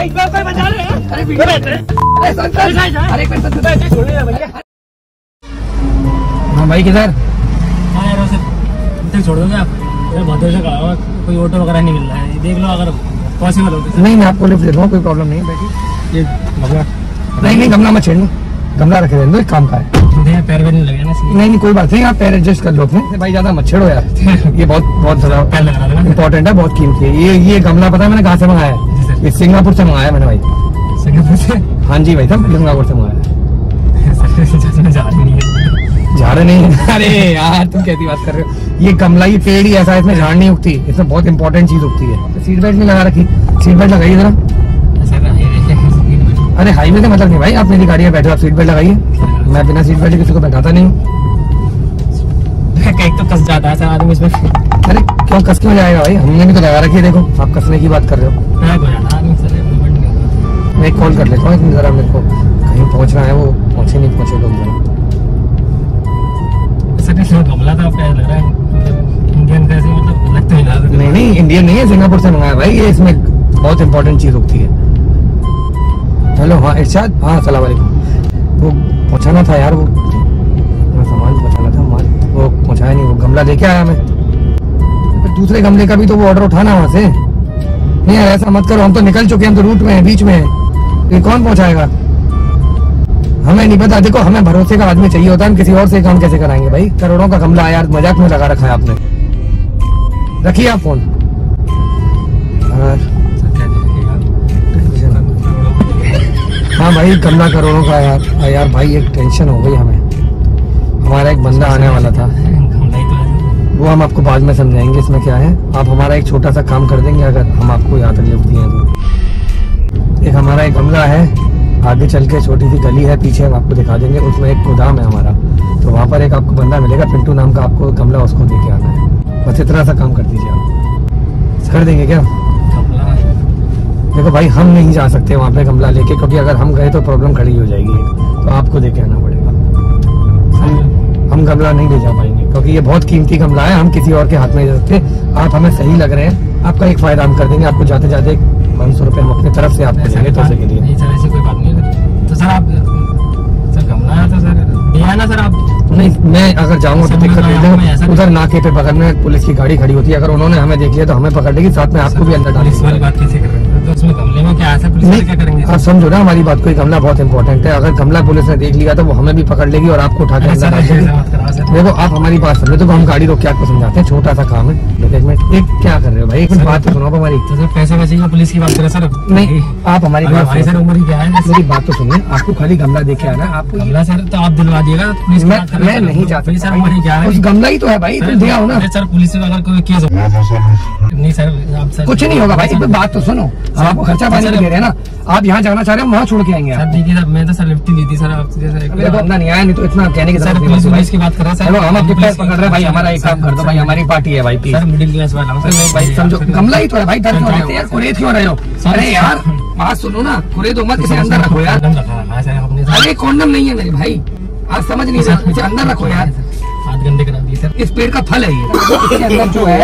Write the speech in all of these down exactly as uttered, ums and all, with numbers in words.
भाई कोई बचा ले। अरे वीडियो अरे सर सर अरे एक मिनट सर छोड़िए ना भैया। हाँ भाई किधर? हाँ यार सर छोड़ दोगे आप? बहुत देर से खड़ा हुआ, कोई ऑटो वगैरह नहीं मिल रहा है, देख लो अगर पॉसिबल हो तो। नहीं मैं आपको लिफ्ट दे दूँ, कोई प्रॉब्लम नहीं है, बैठिए। ये गमला नहीं नहीं गमला मत छेड़ना, गमला रखे रहने दो, एक काम का है। पैर भी नहीं लगे ना? नहीं नहीं कोई बात नहीं, आप पैर एडजस्ट कर लो अपने। भाई ज्यादा मत छेड़ो यार, ये बहुत बहुत ज्यादा इम्पोर्टेंट है, बहुत कीमती है। ये ये गमला पता है मैंने कहाँ से मंगाया है? ये सिंगापुर से मंगाया मैंने भाई। सिंगापुर से? हाँ जी भाई साहब सिंगापुर से मंगाया है। झाड़ नहीं? अरे यार तुम कैसी बात कर रहे हो? ये गमला ये पेड़ ही ऐसा है, इसमें झाड़ नहीं उगती, इसमें बहुत इंपॉर्टेंट चीज उगती है। सीट बेल्ट नहीं लगा रखी? सीट बेल्ट लगाइए जरा। अरे हाईवे से मतलब नहीं भाई, आप मेरी गाड़ी में बैठे हो, आप सीट बेल्ट लगाइए। मैं बिना सीट बेल्ट किसी को बैठाता नहीं हूँ। एक तो कस जाता है सर आदमी इसमें। अरे क्यों कस क्यों जाएगा भाई, हमने भी तो लगा रखी है। देखो आप कसने की बात कर रहे हो। मैं एक कॉल कर लेता हूँ जरा, मेरे को कहीं पहुँचना है, वो पहुँचे नहीं पहुँचे लोग जरा। गमला था आपका, लग रहा है इंडियन कैसे, मतलब लगता ही नहीं। नहीं नहीं इंडियन नहीं है, सिंगापुर से मंगाया भाई। ये इसमें बहुत इंपॉर्टेंट चीज उगती है। हेलो हाँ इरशाद, हाँ अस्सलाम वालेकुम। वो पहुँचाना था यार, वो सामान पहुँचाना था, माल वो पहुँचाया नहीं। वो गमला लेके आया मैं, फिर दूसरे गमले का भी तो वो ऑर्डर उठाना वहाँ से। नहीं यार ऐसा मत करो, हम तो निकल चुके हैं, हम तो रूट में है, बीच में है, ये कौन पहुँचाएगा? हमें नहीं पता। देखो हमें भरोसे का आदमी चाहिए होता है, हम किसी और से काम कैसे कराएंगे भाई? करोड़ों का गमला यार, मजाक में लगा रखा है आपने। रखिए आप फोन। हाँ भाई गमला करोड़ों का यार। यार भाई एक टेंशन हो गई हमें, हमारा एक बंदा आने वाला था, वो हम आपको बाद में समझाएंगे इसमें क्या है। आप हमारा एक छोटा सा काम कर देंगे अगर हम आपको यहाँ तक लिफ्ट दिए तो। एक हमारा एक गमला है, आगे चल के छोटी सी गली है पीछे, हम आपको दिखा देंगे, उसमें एक गोदाम है हमारा, तो वहाँ पर एक आपको बंदा मिलेगा पिंटू नाम का, आपको गमला उसको दे के आना है। बस इतना सा काम कर दीजिए आप। कर देंगे क्या? देखो भाई हम नहीं जा सकते वहाँ पे गमला लेके, क्योंकि अगर हम गए तो प्रॉब्लम खड़ी हो जाएगी, तो आपको दे के आना पड़ेगा। हम गमला नहीं ले जा पाएंगे क्योंकि ये बहुत कीमती गमला है, हम किसी और के हाथ में नहीं दे सकते। आप हमें सही लग रहे हैं, आपका एक फायदा हम कर देंगे, आपको जाते जाते पाँच सौ रुपये हम अपनी तरफ से आपको देंगे पैसे के लिए। नहीं सर ऐसी कोई बात नहीं। तो सर आप सर गमला तो सर दिया ना सर आप? नहीं मैं अगर जाऊंगा तो दिक्कत नहीं है, उधर नाके पे बगल में पुलिस की गाड़ी खड़ी होती है, अगर उन्होंने हमें देख लिया तो हमें पकड़ लेगी, साथ में आपको भी अंदर डालेगी। इस वाली बात कैसे कर रहे हैं? तो उसमें गमले में क्या है, पुलिस वाले क्या करेंगे? आप समझो ना हमारी बात, कोई गमला बहुत इंपॉर्टेंट है, अगर गमला पुलिस ने देख लिया तो वो हमें भी पकड़ लेगी और आपको उठा के अंदर डाल देगी। देखो आप हमारी बात समझो, तो हम गाड़ी रोक के आपको समझाते हैं, छोटा सा काम है। एक मिनट, एक क्या कर रहे हो भाई, एक मिनट बात तो सुनो हमारी। तो सर पैसे वैसे पुलिस की बात करें सर? नहीं आप हमारी बात भाई सर उम्र क्या है, मेरी बात तो सुनिए, आपको खाली गमला देके आना है। आपको गमला सर तो आप दिलवा दिएगा, मैं नहीं चाहता सर, उम्र क्या है, उस गमला ही तो है भाई, तुम दिया हो ना सर। पुलिस में अगर कोई केस नहीं सर, आप सर कुछ नहीं होगा भाई, एक बात तो सुनो, हम आपको खर्चा पानी दे रहे हैं ना, आप यहाँ जाना चाह रहे हो वहाँ छोड़ के आएंगे। सर देखिए सर मैं तो सर लिफ्ट ली थी सर आपसे, बंदा नहीं आया, नहीं तो इतना कहने की सर पुलिस की बात कर रहे हैं सर। हम आपके पैर पकड़ रहे हैं भाई, हमारा एक काम कर दो भाई, हमारी पार्टी है भाई प्लीज। सर मिडिल क्लास वाला हूं सर भाई, समझो गमला ही तो है भाई, डर क्यों रहे हो यार, कुरेद क्यों रहे हो? अरे यार बात सुनो ना, कुरेद मत, इसे अंदर रखो यार। अरे कॉन्डम नहीं है मेरे भाई, आप समझ नहीं सकते, इसे अंदर रखो यार। हाथ गंदे करा दिए सर, इस पेड़ का फल है ये, इसके अंदर जो है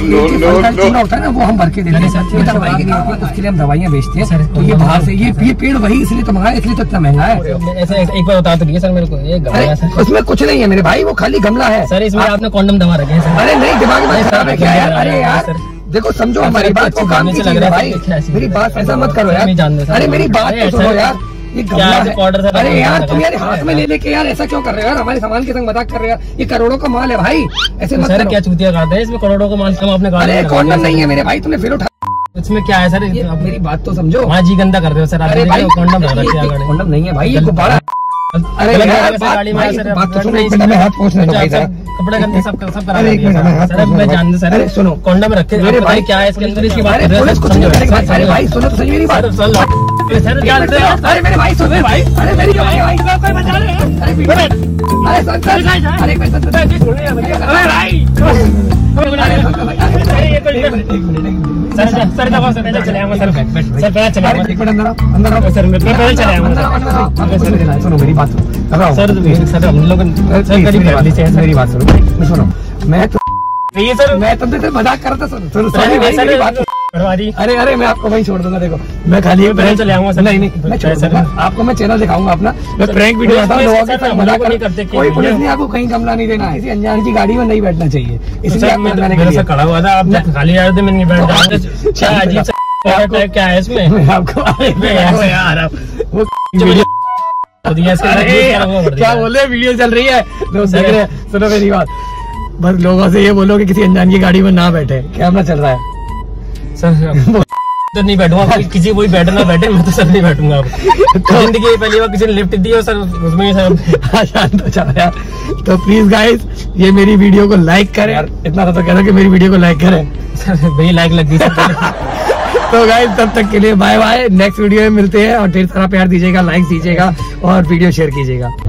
चूना होता है ना, वो हम भर के देते हैं सर, ये दवाई नहीं होती, उसके लिए हम दवाइयाँ बेचते हैं सर। तो ये बाहर से ये ये पेड़ वही इसलिए तो मंगाया, इसलिए तो इतना महंगा है। ऐसा एक बार बता दीजिए सर मेरे को, ये गमला है सर? उसमें कुछ नहीं है मेरे भाई, वो खाली गमला है सर। इसमें आपने कॉन्डम दबा रखे हैं सर? अरे नहीं, दिमाग में खराब है क्या यार? अरे यार देखो समझो हमारी बात को, काम नहीं लग रहा है भाई, मेरी बात ऐसा मत करो यार। अरे मेरी बात तो सुनो यार, ये गमला है। अरे यार तुम यार हाथ में ले लेके यार ऐसा क्यों कर रहे हो यार, हमारे सामान के संग मजाक कर रहे हो यार, ये करोड़ों का माल है भाई, ऐसे मत करो। क्या चूतिया खाते हैं, इसमें करोड़ों का माल आपने कहा? अरे कॉन्डम नहीं है मेरे भाई, तुमने फिर उठा, इसमें क्या है सर? मेरी बात तो समझो। हाँ जी गंदा कर रहे हो सर, अरे भाई कॉन्डम कॉन्डम नहीं है भाई, ये गुब्बारा। अरे यार गाड़ी में सर बात तो सुनो, एक मिनट में हाथ पहुंचने दो भाई जरा, कपड़े गंदे सब सब करा। अरे एक मिनट में हाथ सर मैं जानते सर, अरे सुनो कॉन्डम रखे मेरे भाई, क्या है इसके अंदर, इसकी बात कर रहे हैं। अरे भाई सुनो तो सही मेरी बात सर, जानते हो? अरे मेरे भाई सुनो भाई, अरे मेरी भाई भाई कोई बचा ले। अरे अरे सर सर अरे एक मिनट सर छोड़ दे भैया। अरे भाई सर सर दबा सर, पैदल चले आऊंगा सर, सर पैदल चले आऊंगा, एक मिनट अंदर अंदर आओ सर, मैं पैदल चले आऊंगा। सुनो मेरी बात सर, सर हम लोग सर करीब फैमिली से मेरी बात सुनो, सुनो मैं तो ये सर मैं तुमसे मजाक कर रहा था सर, मेरी बात अरे अरे मैं आपको वहीं छोड़ दूंगा। देखो मैं खाली मैं चले आऊंगा। नहीं नहीं मैं छोड़ दूंगा आपको, मैं चैनल दिखाऊंगा अपना, मैं प्रैंक वीडियो आता हूँ लोगों के साथ मजाक नहीं करते। कोई पुलिस नहीं आपको कहीं कमला नहीं देना, ऐसी अनजान की गाड़ी में नहीं बैठना चाहिए, इसलिए मैंने खड़ा हुआ था। आप खाली आए थे, मैं नहीं बैठ अजीब सा क्या है इसमें आपको यार क्या बोल रहे, वीडियो चल रही है तो सुनो मेरी बात, बस लोगों से ये बोलो कि किसी अनजान की गाड़ी में ना बैठे, कैमरा चल रहा है सर। तो नहीं बैठूंगा, किसी कोई बैठे ना बैठे, मैं तो सर नहीं बैठूंगा। तो जिंदगी में पहली बार किसी ने लिफ्ट दी हो सर, उसमें सर तो चलो यार। तो प्लीज गाइस ये मेरी वीडियो को लाइक करें यार, इतना तो कह रहा कि मेरी वीडियो को लाइक करें सर। भाई लाइक लग गई तो गाइस तब तक के लिए बाय बाय, नेक्स्ट वीडियो में मिलते हैं और ढेर सारा प्यार दीजिएगा, लाइक दीजिएगा और वीडियो शेयर कीजिएगा।